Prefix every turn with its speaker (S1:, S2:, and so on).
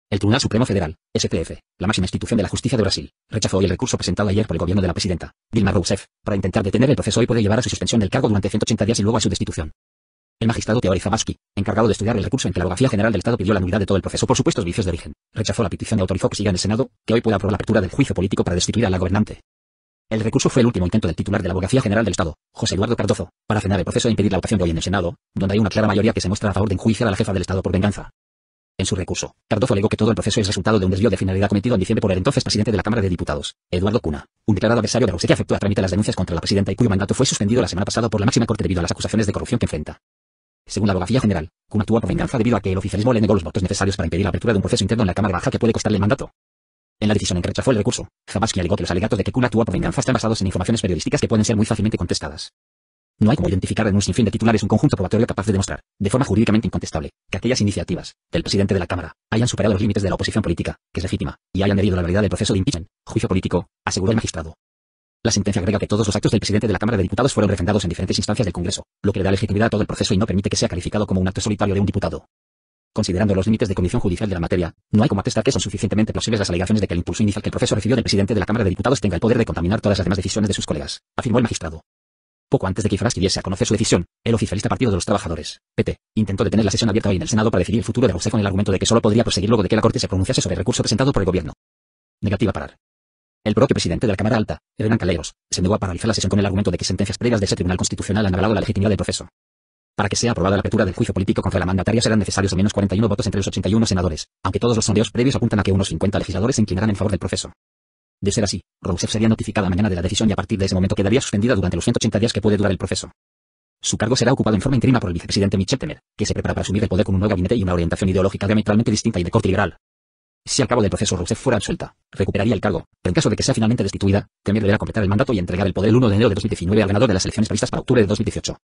S1: El Tribunal Supremo Federal, STF, la máxima institución de la justicia de Brasil, rechazó hoy el recurso presentado ayer por el gobierno de la presidenta, Dilma Rousseff, para intentar detener el proceso y puede llevar a su suspensión del cargo durante 180 días y luego a su destitución. El magistrado Teori Zavascki, encargado de estudiar el recurso en que la Abogacía General del Estado pidió la nulidad de todo el proceso por supuestos vicios de origen, rechazó la petición y autorizó que siga en el Senado, que hoy pueda aprobar la apertura del juicio político para destituir a la gobernante. El recurso fue el último intento del titular de la Abogacía General del Estado, José Eduardo Cardozo, para frenar el proceso e impedir la votación de hoy en el Senado, donde hay una clara mayoría que se muestra a favor de enjuiciar a la jefa del Estado por venganza. En su recurso, Cardozo alegó que todo el proceso es resultado de un desvío de finalidad cometido en diciembre por el entonces presidente de la Cámara de Diputados, Eduardo Cunha, un declarado adversario de Rousseff que afectó a trámite las denuncias contra la presidenta y cuyo mandato fue suspendido la semana pasada por la máxima corte debido a las acusaciones de corrupción que enfrenta. Según la Abogacía General, Cunha actuó por venganza debido a que el oficialismo le negó los votos necesarios para impedir la apertura de un proceso interno en la Cámara Baja que puede costarle el mandato. En la decisión en que rechazó el recurso, Zavascki alegó que los alegatos de que Cunha actuó por venganza están basados en informaciones periodísticas que pueden ser muy fácilmente contestadas. No hay como identificar en un sinfín de titulares un conjunto probatorio capaz de demostrar, de forma jurídicamente incontestable, que aquellas iniciativas del presidente de la Cámara hayan superado los límites de la oposición política, que es legítima, y hayan herido la realidad del proceso de impeachment, juicio político, aseguró el magistrado. La sentencia agrega que todos los actos del presidente de la Cámara de Diputados fueron refrendados en diferentes instancias del Congreso, lo que le da legitimidad a todo el proceso y no permite que sea calificado como un acto solitario de un diputado. Considerando los límites de condición judicial de la materia, no hay como atestar que son suficientemente plausibles las alegaciones de que el impulso inicial que el proceso recibió del presidente de la Cámara de Diputados tenga el poder de contaminar todas las demás decisiones de sus colegas, afirmó el magistrado. Poco antes de que Zavascki diese a conocer su decisión, el oficialista Partido de los Trabajadores, PT, intentó detener la sesión abierta hoy en el Senado para decidir el futuro de Rousseff con el argumento de que solo podría proseguir luego de que la Corte se pronunciase sobre el recurso presentado por el gobierno. Negativa a parar. El propio presidente de la Cámara Alta, Hernán Calleiros, se negó a paralizar la sesión con el argumento de que sentencias previas de ese Tribunal Constitucional han avalado la legitimidad del proceso. Para que sea aprobada la apertura del juicio político contra la mandataria serán necesarios al menos 41 votos entre los 81 senadores, aunque todos los sondeos previos apuntan a que unos 50 legisladores se inclinarán en favor del proceso. De ser así, Rousseff sería notificada mañana de la decisión y a partir de ese momento quedaría suspendida durante los 180 días que puede durar el proceso. Su cargo será ocupado en forma interina por el vicepresidente Michel Temer, que se prepara para asumir el poder con un nuevo gabinete y una orientación ideológica diametralmente distinta y de corte liberal. Si al cabo del proceso Rousseff fuera absuelta, recuperaría el cargo, pero en caso de que sea finalmente destituida, Temer deberá completar el mandato y entregar el poder el 1 de enero de 2019 al ganador de las elecciones previstas para octubre de 2018.